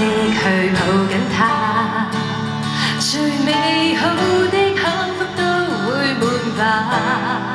即去抱緊他，最美好的幸福都會滿吧。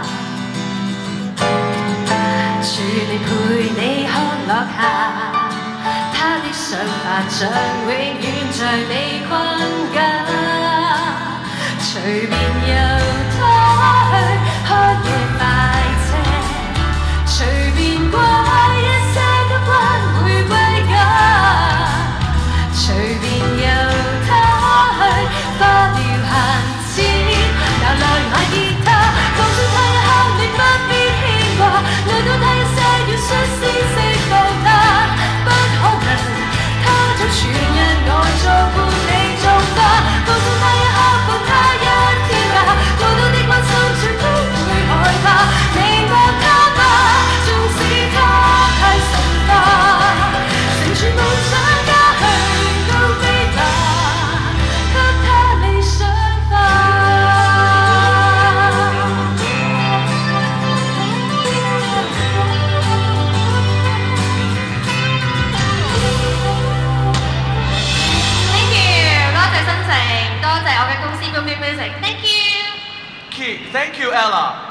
願你陪你看落下，他的想法像永遠在你困緊，隨便由他去開夜快車，隨便掛一些急彎玫瑰架，隨便由他去花掉閒錢，拿來買吉他，放鬆他一刻，你不必牽掛，累到他一些要率先釋放他，不可能，他早全日呆坐伴你種花，放鬆他一刻，放他一天假，過多的關心全都會害怕，明白他吧，縱使他太神化，成全夢想家去高飛吧，給他理想化。Thank you， 多謝新城，多謝我嘅公司 Booming Music，Thank you。 Thank you Ella。